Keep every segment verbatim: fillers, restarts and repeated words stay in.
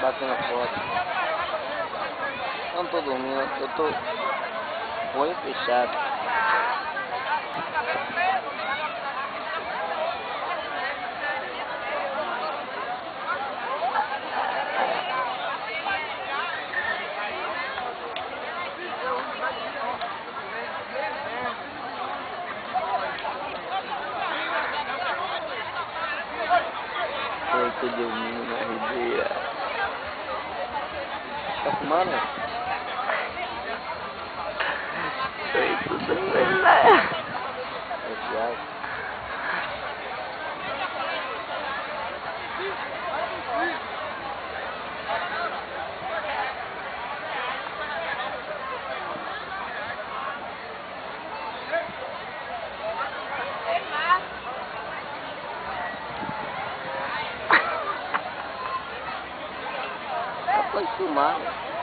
batendo foto. Não tô dormindo, eu tô com o olho fechado. Eu tô dormindo na ribeira. Tá fumando? Foi tudo verdade. Pode filmar.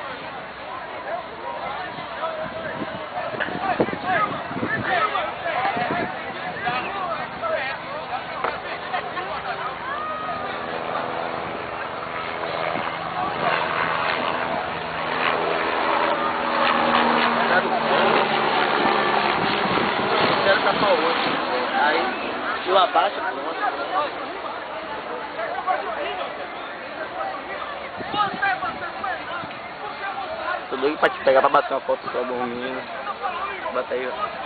Quero tapar o outro. Aí eu abaixo e pronto. Tô doido pra te pegar pra bater uma foto só dormindo. Bota aí, ó.